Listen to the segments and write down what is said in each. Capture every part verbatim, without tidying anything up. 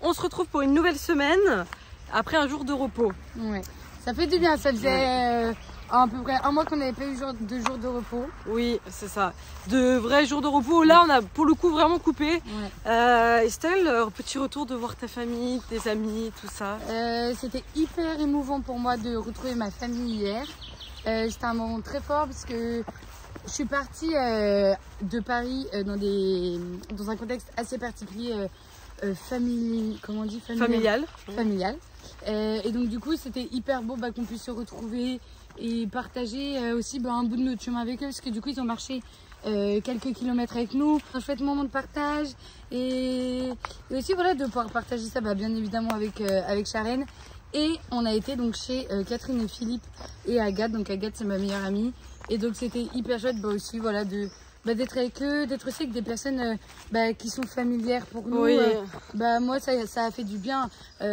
on se retrouve pour une nouvelle semaine après un jour de repos. Ouais, ça fait du bien, ça faisait ouais. euh, à peu près un mois qu'on n'avait pas eu jour, de jours de repos. Oui, c'est ça, de vrais jours de repos. Là, on a pour le coup vraiment coupé. Ouais. Euh, Estelle, petit retour de voir ta famille, tes amis, tout ça. Euh, C'était hyper émouvant pour moi de retrouver ma famille hier. Euh, C'était un moment très fort parce que je suis partie euh, de Paris euh, dans, des, dans un contexte assez particulier, euh, euh, famille, comment on dit familial. Familial. Familial. Euh, et donc du coup, c'était hyper beau bah, qu'on puisse se retrouver et partager euh, aussi bah, un bout de notre chemin avec eux parce que du coup, ils ont marché euh, quelques kilomètres avec nous. Un chouette moment de partage et, et aussi voilà de pouvoir partager ça bah, bien évidemment avec, euh, avec Sharon. Et on a été donc chez euh, Catherine et Philippe et Agathe. Donc Agathe, c'est ma meilleure amie. Et donc c'était hyper chouette bah, aussi voilà, de, bah, d'être avec eux, d'être aussi avec des personnes euh, bah, qui sont familières pour nous. Oui. Euh, bah, moi, ça, ça a fait du bien.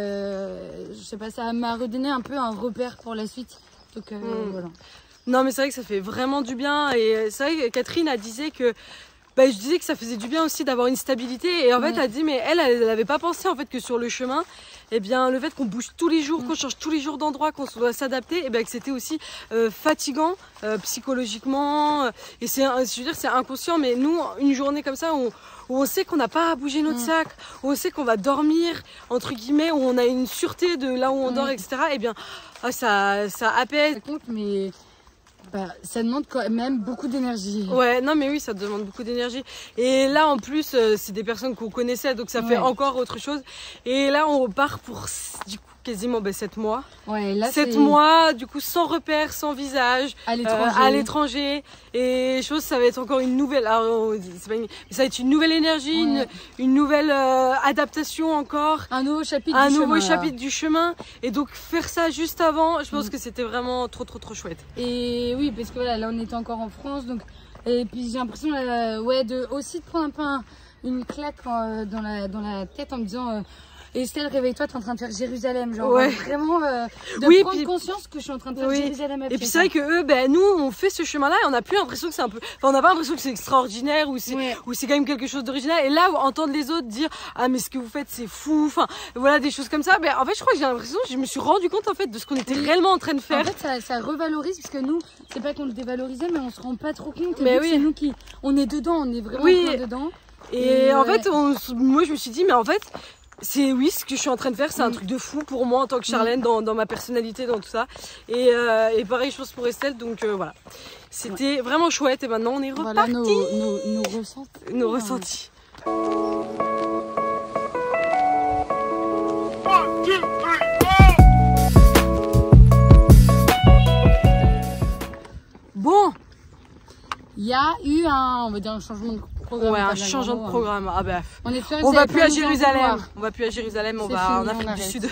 Euh, je sais pas, ça m'a redonné un peu un repère pour la suite. Donc euh, mmh. voilà. Non mais c'est vrai que ça fait vraiment du bien. Et c'est vrai que Catherine a disait que... Bah, je disais que ça faisait du bien aussi d'avoir une stabilité et en fait mmh. elle a dit mais elle elle n'avait pas pensé en fait que sur le chemin et eh bien le fait qu'on bouge tous les jours, mmh. qu'on change tous les jours d'endroit, qu'on doit s'adapter et eh bien que c'était aussi euh, fatigant euh, psychologiquement et c'est je veux dire c'est inconscient mais nous une journée comme ça on, où on sait qu'on n'a pas à bouger notre mmh. sac, où on sait qu'on va dormir entre guillemets, où on a une sûreté de là où on mmh. dort etc et eh bien oh, ça, ça apaise. Mais... Bah, ça demande quand même beaucoup d'énergie. Ouais, non mais oui, ça demande beaucoup d'énergie. Et là en plus, euh, c'est des personnes qu'on connaissait, donc ça ouais. fait encore autre chose. Et là on repart pour du coup quasiment bah, sept mois. Ouais, là sept mois, du coup sans repère, sans visage, à l'étranger. Euh, à l'étranger. Et chose, ça va être encore une nouvelle. Alors, pas une, ça va être une nouvelle énergie, ouais. une, une nouvelle euh, adaptation encore. Un nouveau chapitre un du nouveau chemin. chapitre du chemin. Et donc faire ça juste avant, je pense mm. que c'était vraiment trop trop trop chouette. Et oui, parce que voilà, là on était encore en France, donc et puis j'ai l'impression euh, ouais de aussi de prendre un peu un, une claque euh, dans la dans la tête en me disant. Euh, Estelle, réveille-toi, t'es en train de faire Jérusalem, genre ouais. vraiment euh, de oui, prendre puis, conscience que je suis en train de faire oui. Jérusalem. Et puis c'est vrai que eux, ben nous, on fait ce chemin-là et on n'a plus l'impression que c'est un peu, enfin on n'a pas l'impression que c'est extraordinaire ou c'est ouais. ou c'est quand même quelque chose d'original. Et là, entendre les autres dire ah mais ce que vous faites c'est fou, enfin voilà des choses comme ça. Ben en fait, je crois que j'ai l'impression, je me suis rendu compte en fait de ce qu'on était oui. réellement en train de faire. En fait, ça, ça revalorise parce que nous, c'est pas qu'on le dévalorisait, mais on se rend pas trop compte. Mais oui. C'est nous qui, on est dedans, on est vraiment oui. plein dedans. Et, et en ouais. fait, on, moi je me suis dit mais en fait. C'est oui, ce que je suis en train de faire, c'est mmh. un truc de fou pour moi en tant que Charlène, mmh. dans, dans ma personnalité, dans tout ça. Et, euh, et pareil, je pense pour Estelle, donc euh, voilà. C'était ouais. vraiment chouette et maintenant on est reparti. Voilà nos, nos, nos ressentis. Nos ressentis. Bon, il y a eu un, on va dire un changement de programme. Ouais, un changement de programme. Ah bah, on est on va plus à Jérusalem. On va plus à Jérusalem, on va en Afrique du Sud.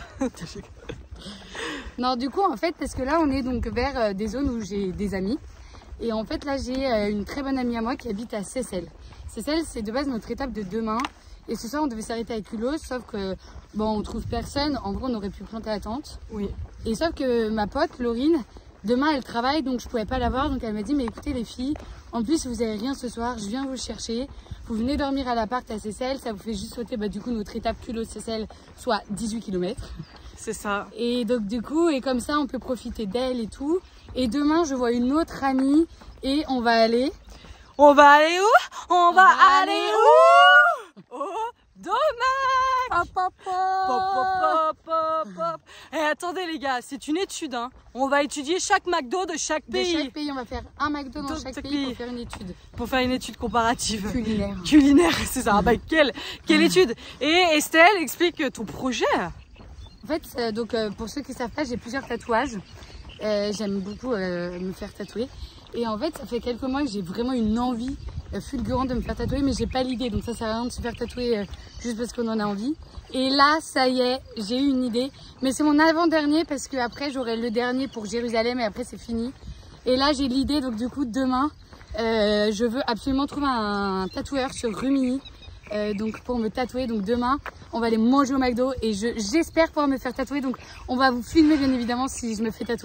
Non, du coup, en fait, parce que là, on est donc vers des zones où j'ai des amis. Et en fait, là, j'ai une très bonne amie à moi qui habite à Seyssel. Seyssel, c'est de base notre étape de demain. Et ce soir, on devait s'arrêter avec Culot, sauf que, bon, on trouve personne. En gros, on aurait pu planter la tente. Oui. Et sauf que ma pote, Laurine, demain, elle travaille, donc je pouvais pas la voir. Donc elle m'a dit, mais écoutez les filles, en plus vous avez rien ce soir, je viens vous chercher. Vous venez dormir à l'appart à Seyssel, ça vous fait juste sauter bah, du coup notre étape Culot-Seyssel, soit dix-huit kilomètres. C'est ça. Et donc du coup, et comme ça on peut profiter d'elle et tout. Et demain je vois une autre amie et on va aller... On va aller où? On, on va, va aller, aller où? Au dommage. Pop, pop, pop. Pop, pop, pop, pop. Et attendez les gars, c'est une étude. Hein. On va étudier chaque McDo de chaque pays. De chaque pays, on va faire un McDo dans de chaque, chaque pays, pays pour faire une étude. Pour faire une étude comparative. Culinaire. Culinaire, c'est ça. Bah, quelle, quelle étude. Et Estelle, explique ton projet. En fait, euh, donc, euh, pour ceux qui ne savent pas, j'ai plusieurs tatouages. Euh, J'aime beaucoup euh, me faire tatouer. Et en fait, ça fait quelques mois que j'ai vraiment une envie euh, fulgurante de me faire tatouer, mais j'ai pas l'idée. Donc ça sert à rien de se faire tatouer euh, juste parce qu'on en a envie. Et là, ça y est, j'ai eu une idée. Mais c'est mon avant-dernier parce que après j'aurai le dernier pour Jérusalem et après c'est fini. Et là, j'ai l'idée. Donc du coup, demain, euh, je veux absolument trouver un, un tatoueur sur Rumilly. Euh, donc pour me tatouer. Donc demain, on va aller manger au McDo et j'espère pouvoir me faire tatouer. Donc on va vous filmer bien évidemment si je me fais tatouer.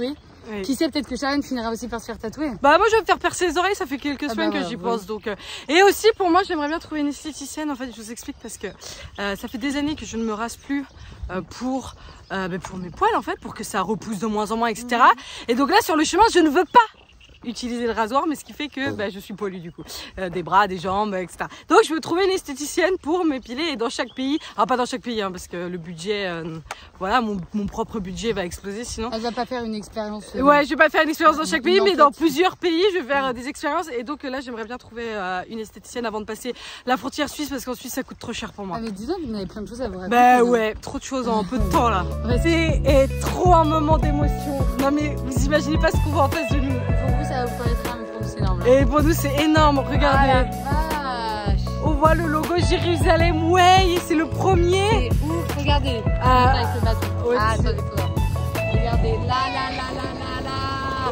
Oui. Qui sait, peut-être que Sharon finira aussi par se faire tatouer. Bah moi je vais me faire percer les oreilles, ça fait quelques ah semaines bah, que j'y ouais. pense. Donc, euh... Et aussi pour moi j'aimerais bien trouver une esthéticienne, en fait je vous explique parce que euh, ça fait des années que je ne me rase plus euh, pour, euh, bah, pour mes poils en fait, pour que ça repousse de moins en moins, et cetera. Mmh. Et donc là sur le chemin je ne veux pas utiliser le rasoir, mais ce qui fait que bah, je suis poilue du coup, euh, des bras, des jambes, et cetera. Donc je veux trouver une esthéticienne pour m'épiler et dans chaque pays, ah pas dans chaque pays hein, parce que le budget, euh, voilà, mon, mon propre budget va exploser sinon. Elle va pas faire une expérience. Euh... Ouais, je vais pas faire une expérience dans chaque pays, mais dans plusieurs pays, je vais faire euh, des expériences et donc là j'aimerais bien trouver euh, une esthéticienne avant de passer la frontière suisse parce qu'en Suisse ça coûte trop cher pour moi. Ah mais dis donc, vous avez plein de choses à vous raconter. Bah ouais, trop de choses en peu de temps là. Ouais, c'est trop un moment d'émotion. Non mais vous imaginez pas ce qu'on voit en face de nous. Pour vous ça vous paraîtra, mais pour nous c'est énorme. Et pour nous c'est énorme, regardez. Ah, on voit le logo Jérusalem, ouais, c'est le premier. C'est ouf, regardez. Ah, avec le bateau. Ouais, ah, attendez, regardez, là, là, là, là, là, là.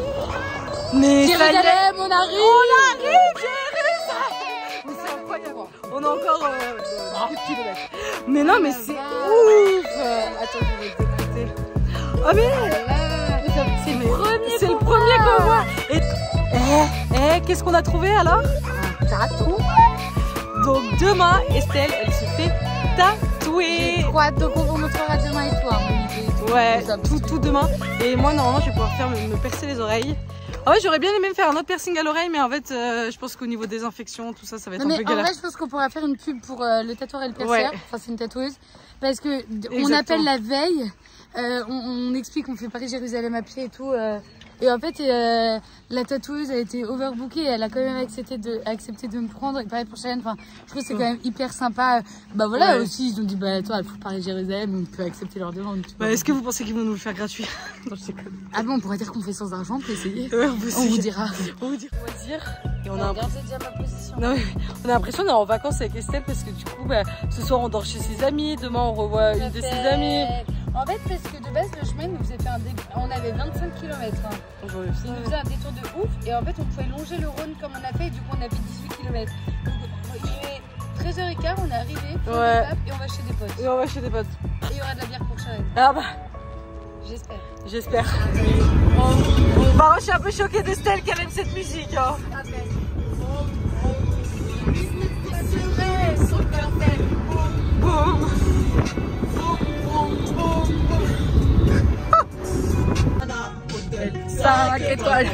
Mais Jérusalem, on arrive. On arrive, Jérusalem. Mais c'est incroyable. On a encore euh, des kilomètres. Mais non, mais c'est ouf. Attends, je vais t'écouter. Oh mais c'est le premier. C'est le premier qu'on voit. Et eh, eh, qu'est-ce qu'on a trouvé alors? Un tatou. Donc demain, Estelle, elle se fait tatouer. J'ai trop hâte, donc on vous montrera demain et toi. Hein, ouais, tout, tout demain. Et moi, normalement, je vais pouvoir faire me, me percer les oreilles. Ah ouais, j'aurais bien aimé me faire un autre piercing à l'oreille, mais en fait, euh, je pense qu'au niveau des infections, tout ça, ça va être non, un peu galère. En vrai, je pense qu'on pourra faire une pub pour euh, le tatoueur et le perceur. Ouais. Enfin, c'est une tatoueuse. Parce que Exactement. on appelle la veille, euh, on, on explique, on fait Paris-Jérusalem à pied et tout. Euh, et en fait, euh, la tatoueuse a été overbookée, elle a quand même accepté de, accepté de me prendre. Et pareil pour Sharon, enfin, je trouve que c'est quand même hyper sympa. Bah voilà, ouais. aussi, ils ont dit, bah toi, elle fout Paris-Jérusalem, on peut accepter leur demande. Bah, est-ce que vous pensez qu'ils vont nous le faire gratuit? Non, je sais pas. Ah bon, on pourrait dire qu'on fait sans argent, on peut essayer. Ouais, on, on vous dira. On vous dira. On va dire. Et on, a regardez déjà ma position. Non, on a l'impression d'être en vacances avec Estelle parce que du coup, bah, ce soir on dort chez ses amis, demain on revoit une de ses amies. En fait, parce que de base, le chemin nous faisait faire un dé... on avait vingt-cinq kilomètres. Hein. Il nous faisait un détour de ouf et en fait, on pouvait longer le Rhône comme on a fait et du coup, on a fait dix-huit kilomètres. Donc, il est treize heures quinze, on est arrivé, ouais. Et on va chez des potes. Et on va chez des potes. Et il y aura de la bière pour Sharon. Ah bah. J'espère. J'espère. On... Bah, je suis un peu choquée d'Estelle qu'elle aime cette musique. Hein. Ah, boum. cinq étoiles.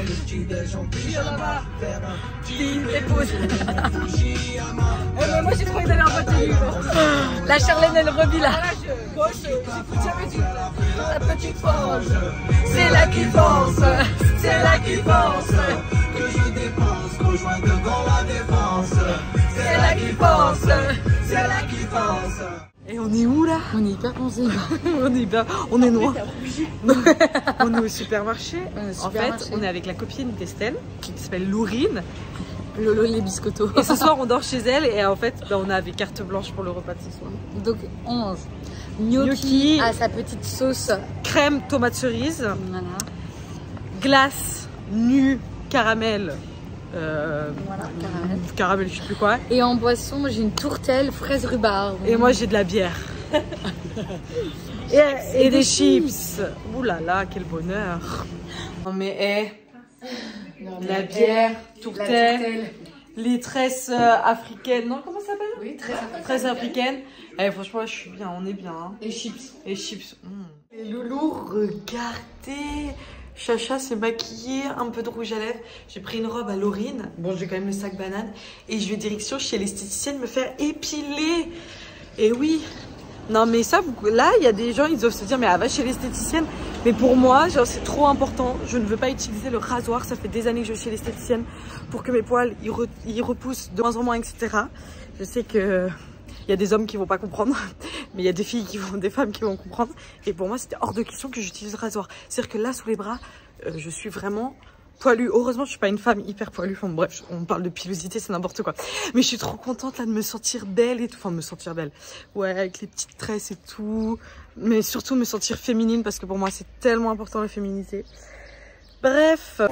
Eh, moi j'ai trouvé d'aller en voiture. La Charlène elle revit là. Moi j'écoute jamais du la petite France. C'est là qui pense. C'est là qui pense. Que je dépense. Rejoins devant la défense. C'est là qui pense. C'est là qui pense. Et on est où là? On est hyper pensé. on est hyper... On est noir. On est au supermarché. Ouais, en fait, on est avec la copine d'Estelle qui s'appelle Laurine. Lolo les biscottos. Et ce soir, on dort chez elle et en fait, bah, on a avec carte blanche pour le repas de ce soir. Donc, on mange gnocchi à sa petite sauce. Crème, tomate cerise. Voilà. Glace, nu, caramel. Euh, voilà, caramel. Caramel, je sais plus quoi. Et en boisson, j'ai une tourtelle fraise rhubarbe. Et moi, j'ai de la bière. et, et, et des, des chips. chips. Ouh là là, quel bonheur. Non mais, hé. Eh, la bière, tourtelle, les tresses euh, africaines. Non, comment ça s'appelle? Oui, tresses africaines. Tresses africaines. Eh, franchement, je suis bien, on est bien. Hein. Et chips. Et chips. Mmh. Et Loulou, regardez. Chacha s'est maquillée, un peu de rouge à lèvres. J'ai pris une robe à Laurine. Bon, j'ai quand même le sac banane. Et je vais direction chez l'esthéticienne me faire épiler. Et oui. Non, mais ça, vous, là, il y a des gens, ils doivent se dire, mais elle va chez l'esthéticienne. Mais pour moi, genre, c'est trop important. Je ne veux pas utiliser le rasoir. Ça fait des années que je vais chez l'esthéticienne pour que mes poils, ils, re, ils repoussent de moins en moins, et cetera. Je sais que... Il y a des hommes qui vont pas comprendre, mais il y a des filles qui vont, des femmes qui vont comprendre. Et pour moi, c'était hors de question que j'utilise le rasoir. C'est-à-dire que là, sous les bras, euh, je suis vraiment poilue. Heureusement, je suis pas une femme hyper poilue. Enfin bref, on parle de pilosité, c'est n'importe quoi. Mais je suis trop contente là de me sentir belle et tout. Enfin, me sentir belle. Ouais, avec les petites tresses et tout. Mais surtout me sentir féminine parce que pour moi, c'est tellement important la féminité. Bref.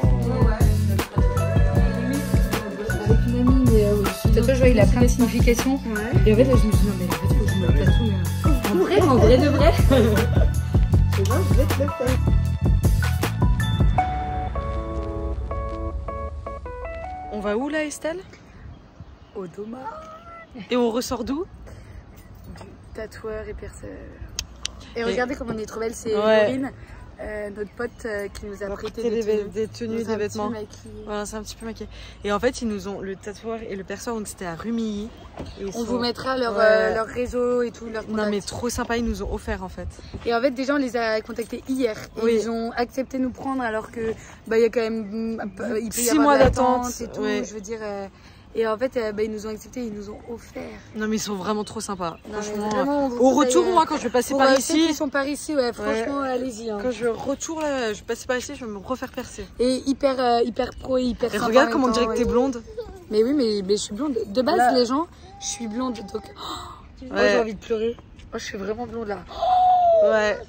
Ce tatouage, il a plein de significations. Ouais. Et en fait, là, je me suis dit, non, mais en fait, faut que je me le tatoue. En vrai, en vrai de vrai. C'est bon, je vais te le faire. On va où là, Estelle? Au Doma. Et on ressort d'où? Du tatoueur et perceur. Et, et regardez comme on est trop belle, c'est ouais. Laurine, euh, notre pote euh, qui nous a on prêté des, des tenues, des, tenues, des vêtements. Voilà, c'est un petit peu maquillé. Et en fait, ils nous ont, le tatoueur et le perceur, donc c'était à Rumilly. On sont... vous mettra leur, ouais. euh, leur réseau et tout, leur contact. Non mais trop sympa, ils nous ont offert en fait. Et en fait, déjà on les a contactés hier. Et oui. Ils ont accepté de nous prendre alors que bah il y a quand même il peut six mois d'attente et tout. Ouais. Je veux dire. Euh, Et en fait, euh, bah, ils nous ont accepté, ils nous ont offert. Non mais ils sont vraiment trop sympas. Non, franchement, vraiment, au retour, euh, moi quand je vais passer pour par euh, ici, ils sont par ici, ouais. Franchement, ouais. allez-y. Hein. Quand je retourne là, je vais passer par ici, je vais me refaire percer. Et hyper, euh, hyper pro et hyper. Et regarde comment on dirait que t'es blonde. Mais oui, mais, mais je suis blonde. De base, là. Les gens, je suis blonde, donc. Oh, ouais. Moi, j'ai envie de pleurer. Moi, je suis vraiment blonde là. Oh ouais.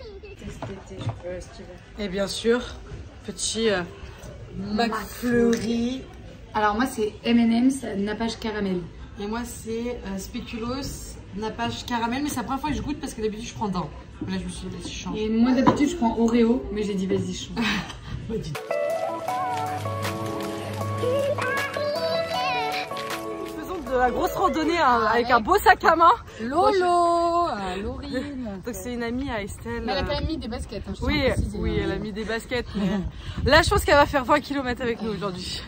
Et bien sûr, petit euh, McFlurry. Alors moi c'est M and M's nappage caramel. Et moi c'est euh, spéculoos nappage caramel, mais c'est la première fois que je goûte parce que d'habitude je prends d'un. Là je me suis dit vas-y je change. Et moi d'habitude je prends Oreo, mais j'ai dit vas-y je change. Faisons de la grosse randonnée hein, avec, avec un beau sac à main. Lolo, ah, Laurine. Donc c'est une amie à Estelle. Mais elle a quand même mis des baskets. Hein, oui, oui, elle a mis des baskets. Mais... Là je pense qu'elle va faire vingt kilomètres avec nous aujourd'hui.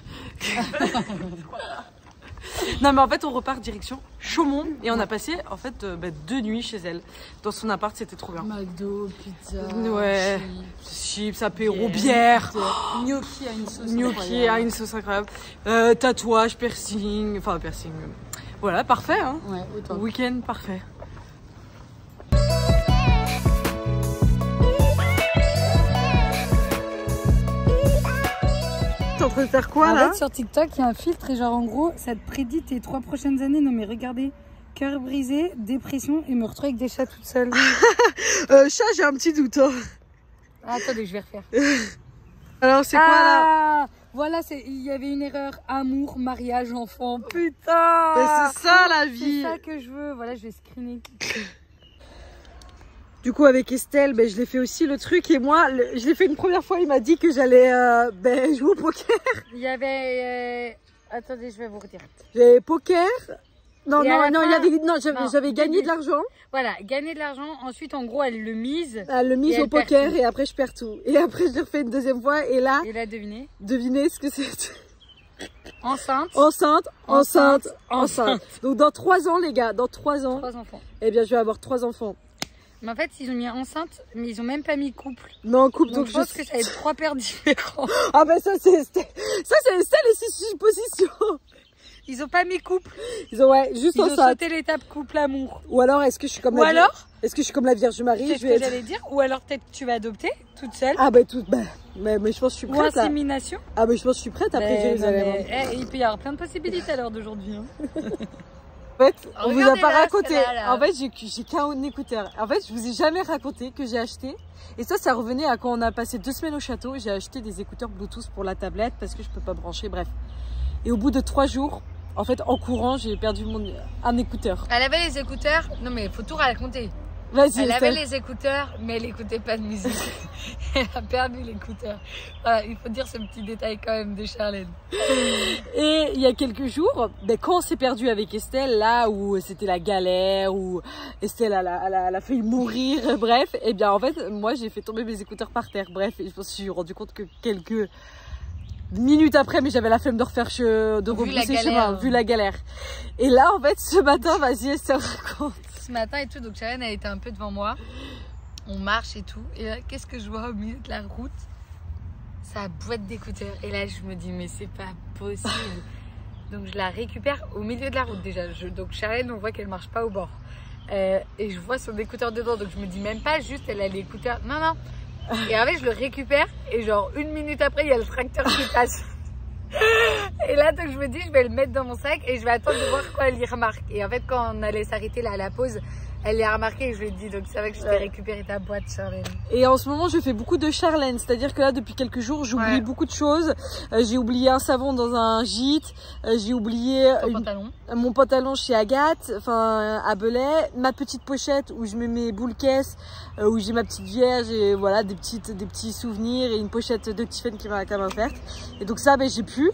Non mais en fait on repart direction Chaumont et on a passé en fait euh, bah, deux nuits chez elle dans son appart, c'était trop bien. McDo, pizza, ouais, chips, apéro, bière, oh, gnocchi à une sauce gnocchi incroyable. à une sauce incroyable, euh, tatouage, piercing, enfin piercing. Voilà, parfait hein. Ouais, autant. Week-end parfait. En train de faire quoi en là? fait, sur TikTok, il y a un filtre et genre en gros, ça te prédit tes trois prochaines années. Non mais regardez, cœur brisé, dépression et me retrouver avec des chats toute seule. euh, chat, j'ai un petit doute. Hein. Ah, attendez, je vais refaire. Alors c'est ah, quoi là? Voilà, il y avait une erreur, amour, mariage, enfant. Putain! C'est ça la vie. C'est ça que je veux. Voilà, je vais screener. Du coup avec Estelle, ben, je l'ai fait aussi le truc et moi le, je l'ai fait une première fois, il m'a dit que j'allais euh, ben, jouer au poker. Il y avait... Euh... Attendez, je vais vous redire. J'avais poker. Non, et non, non, fin... il y avait, non, j'avais gagné de l'argent. Voilà, gagner de l'argent. Ensuite, en gros, elle le mise. Elle le mise au poker et après je perds tout. Et après je l'ai refait une deuxième fois et là... Et là, devinez. Devinez ce que c'est. Enceinte. Enceinte, enceinte, enceinte, enceinte. Donc dans trois ans les gars, dans trois ans. Trois enfants. Eh bien je vais avoir trois enfants. Mais en fait, ils ont mis enceinte, mais ils ont même pas mis couple. Non, couple, donc, donc je pense je... que ça va être trois paires différents. Ah ben ça c'est ça c'est les suppositions. Ils ont pas mis couple. Ils ont ouais, juste ils enceinte. Ils ont sauté l'étape couple amour. Ou alors est-ce que je suis comme Ou la alors Est-ce que je suis comme la Vierge Marie? C'est ce que j'allais dire. Ou alors peut-être tu vas adopter toute seule. Ah ben tout, ben, mais, mais je pense que je suis prête. Ou insémination. Là. Ah ben je pense que je suis prête après ben, Jérusalem. Mais... Eh, il peut y avoir plein de possibilités à l'heure d'aujourd'hui. Hein. En fait, on Regardez vous a pas là, raconté. Là, là. En fait, j'ai qu'un écouteur. En fait, je vous ai jamais raconté que j'ai acheté. Et ça, ça revenait à quand on a passé deux semaines au château. J'ai acheté des écouteurs Bluetooth pour la tablette parce que je peux pas brancher. Bref. Et au bout de trois jours, en fait, en courant, j'ai perdu mon un écouteur. Elle avait les écouteurs. Non mais faut tout raconter. Vas-y. Elle avait les écouteurs, mais elle écoutait pas de musique. Elle a perdu l'écouteur. Voilà, il faut dire ce petit détail quand même de Charlène. Et il y a quelques jours, ben, quand on s'est perdu avec Estelle, là où c'était la galère, où Estelle elle a, elle a, elle a failli mourir, bref, et eh bien en fait, moi j'ai fait tomber mes écouteurs par terre. Bref, et je me suis rendu compte que quelques minutes après, mais j'avais la flemme de refaire che, de rebrousser chemin, vu la galère. Et là, en fait, ce matin, vas-y, Estelle raconte. Ce matin et tout, donc Charlène elle était un peu devant moi. On marche et tout. Et là, qu'est-ce que je vois au milieu de la route? Sa boîte d'écouteurs. Et là, je me dis, mais c'est pas possible. Donc, je la récupère au milieu de la route déjà. Je, donc, Charlène, on voit qu'elle marche pas au bord. Euh, et je vois son écouteur dedans. Donc, je me dis même pas juste, elle a l'écouteur. Non, non. Et en fait, je le récupère. Et genre, une minute après, il y a le tracteur qui passe. Et là, donc, je me dis, je vais le mettre dans mon sac et je vais attendre de voir quoi elle y remarque. Et en fait, quand on allait s'arrêter là à la pause, elle l'a remarqué et je lui ai dit, donc c'est vrai que je t'ai ouais. récupéré ta boîte, Charlène. Et en ce moment, je fais beaucoup de Charlène, c'est-à-dire que là, depuis quelques jours, j'oublie ouais. beaucoup de choses. Euh, j'ai oublié un savon dans un gîte, euh, j'ai oublié Ton une... pantalon. mon pantalon chez Agathe, enfin à Belay, ma petite pochette où je mets mes boules caisses, euh, où j'ai ma petite vierge et voilà des petites, des petits souvenirs et une pochette de Tiffany qui m'a quand même offerte. Et donc ça, ben j'ai pu.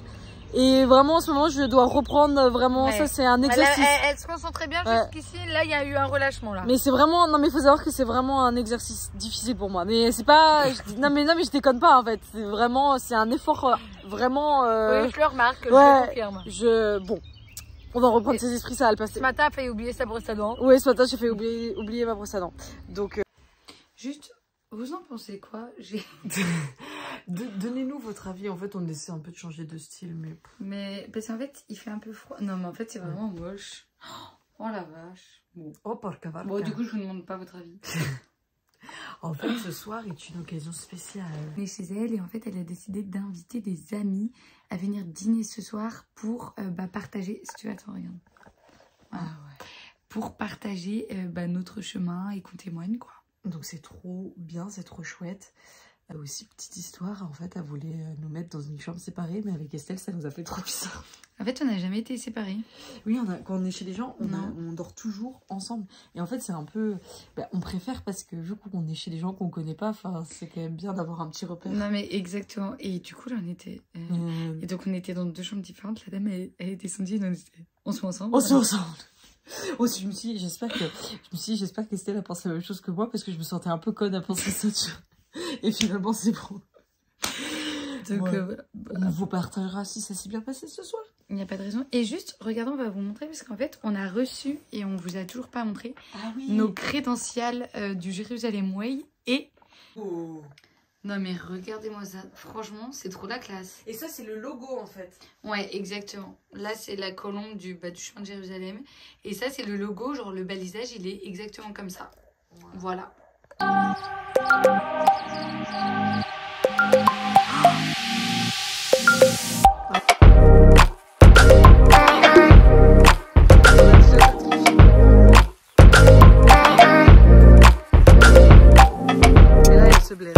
Et vraiment en ce moment je dois reprendre vraiment, ouais. Ça c'est un exercice. Elle, elle, elle se concentrait bien ouais. Jusqu'ici, là il y a eu un relâchement là. Mais c'est vraiment, non mais il faut savoir que c'est vraiment un exercice difficile pour moi. Mais c'est pas, je, non mais non mais je déconne pas en fait. C'est vraiment, c'est un effort vraiment. Euh... Oui je le remarque, ouais, je le confirme. Je, bon, on va reprendre et ses esprits, ça va le passer. Ce matin, elle a failli oublier sa brosse à dents. Oui, ce matin j'ai fait oublier, oublier ma brosse à dents. Donc. Euh... Juste. Vous en pensez quoi? Donnez-nous votre avis. En fait, on essaie un peu de changer de style, mais. Mais parce qu'en fait, il fait un peu froid. Non, mais en fait, c'est vraiment moche. Oh la vache. Bon. Oh porca vaca. Bon, du coup, je vous demande pas votre avis. En fait, ce soir est une occasion spéciale. On est chez elle et en fait, elle a décidé d'inviter des amis à venir dîner ce soir pour euh, bah, partager. Si tu veux, attends, regarde. Voilà. Ah ouais. Pour partager euh, bah, notre chemin et qu'on témoigne, quoi. Donc c'est trop bien, c'est trop chouette. Euh, aussi, petite histoire, en fait, elle voulait nous mettre dans une chambre séparée, mais avec Estelle, ça nous a fait trop bizarre. En fait, on n'a jamais été séparés. Oui, on a, quand on est chez les gens, on, a, on dort toujours ensemble. Et en fait, c'est un peu... Bah, on préfère parce que vu qu'on est chez les gens qu'on connaît pas, c'est quand même bien d'avoir un petit repère. Non, mais exactement. Et du coup, là, on était... Euh... Euh... Et donc, on était dans deux chambres différentes. La dame, elle, elle est descendue et on était... On se met ensemble. On se met ensemble. Oh, je me suis dit, j'espère que, je me suis dit, j'espère qu'Estelle a pensé la même chose que moi parce que je me sentais un peu conne à penser ça. Et finalement, c'est bon. Donc, ouais. euh, on vous partagera si ça s'est bien passé ce soir. Il n'y a pas de raison. Et juste, regardons, on va vous montrer parce qu'en fait, on a reçu et on vous a toujours pas montré ah, oui. nos crédentials euh, du Jérusalem Way et. Oh. Non mais regardez-moi ça, franchement c'est trop la classe. Et ça c'est le logo en fait. Ouais exactement, là c'est la colombe du, bah, du chemin de Jérusalem. Et ça c'est le logo, genre le balisage il est exactement comme ça. Wow. Voilà. Et là elle se blesse.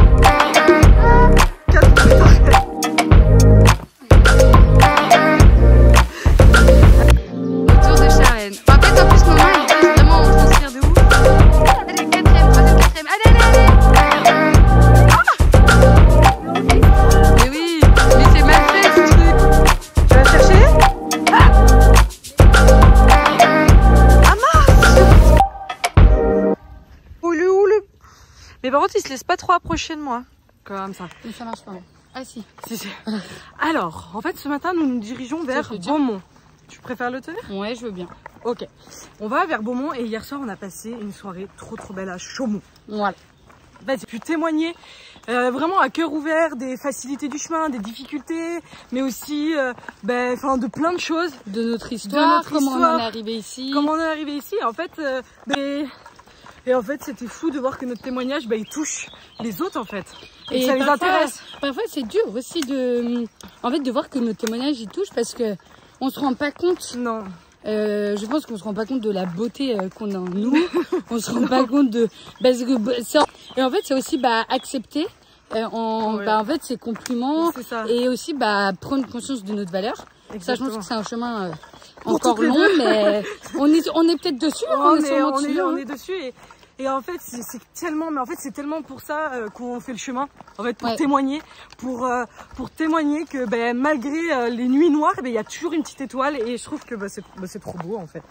Mais par contre, il se laisse pas trop approcher de moi. Comme ça. Mais ça marche pas. Ah si. si, si. Alors, en fait, ce matin, nous nous dirigeons vers Beaumont. Tu préfères le tenir? Ouais, je veux bien. Ok. On va vers Beaumont et hier soir, on a passé une soirée trop trop belle à Chaumont. Voilà. Vas-y, pu témoigner euh, vraiment à cœur ouvert des facilités du chemin, des difficultés, mais aussi euh, ben, de plein de choses. De notre histoire, de notre comment histoire, on en est arrivé ici. Comment on est arrivé ici. En fait, euh, ben... Et en fait, c'était fou de voir que notre témoignage, bah, il touche les autres en fait. Et, et ça parfois, les intéresse. Parfois, c'est dur aussi de, en fait, de voir que notre témoignage, il touche parce que on se rend pas compte. Non. Euh, je pense qu'on se rend pas compte de la beauté euh, qu'on a en nous. On se rend pas compte de, parce que, et en fait, c'est aussi bah accepter. Euh, en, ouais. bah, en fait, ces compliments et aussi bah prendre conscience de notre valeur. Exactement. Ça, je pense que c'est un chemin euh, encore long, mais on est, on est peut-être dessus. On, on est, est, on dessus, est, hein. on est dessus et. Et en fait, c'est tellement, mais en fait, c'est tellement pour ça euh, qu'on fait le chemin, en fait, pour ouais. témoigner, pour euh, pour témoigner que ben, malgré euh, les nuits noires, il ben, y a toujours une petite étoile, et je trouve que ben, c'est ben, c'est trop beau en fait.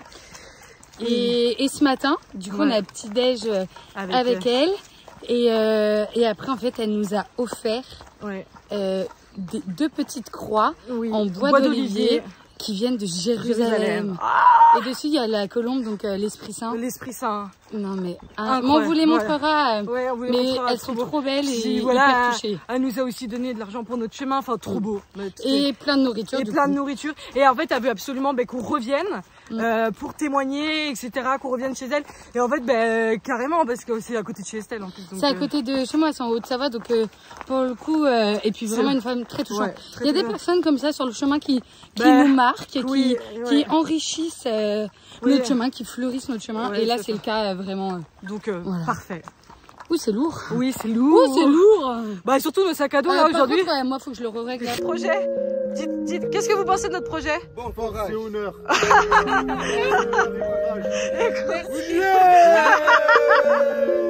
Et, et ce matin, du coup, ouais. on a un petit déj euh, avec, avec elle, et euh, et après, en fait, elle nous a offert ouais. euh, des, deux petites croix oui. en bois, bois d'olivier. Qui viennent de Jérusalem. Jérusalem. Ah et dessus, il y a la colombe, donc euh, l'Esprit Saint. L'Esprit Saint. Non, mais hein, on vous les montrera. Ouais. Ouais, on vous les mais montrera, elles sont trop, trop belles et voilà, hyper touchées. Elle nous a aussi donné de l'argent pour notre chemin, enfin trop beau. Et plein de nourriture. Et plein coup. de nourriture. Et en fait, elle veut absolument ben, qu'on revienne mm. euh, pour témoigner, et cetera, qu'on revienne chez elle. Et en fait, ben, carrément, parce que c'est à côté de chez Estelle en plus. C'est à côté de chez moi, c'est en Haute-Savoie, donc euh, pour le coup, euh, et puis vraiment une femme très touchante. Ouais, très il y a des bien. personnes comme ça sur le chemin qui, qui ben, nous marquent, oui, qui, ouais. qui enrichissent euh, oui. notre chemin, qui fleurissent notre chemin. Ouais, et là, c'est le cas euh, vraiment. Euh, Donc, euh, voilà. Parfait. Ouh, c'est lourd. Oui, c'est lourd. Ouh, c'est lourd. Bah, surtout le sac à dos, euh, là, aujourd'hui. Ouais, moi, faut que je le règle. Projet. Dites, dites, qu'est-ce que vous pensez de notre projet? Bon courage. C'est honneur. Écoute.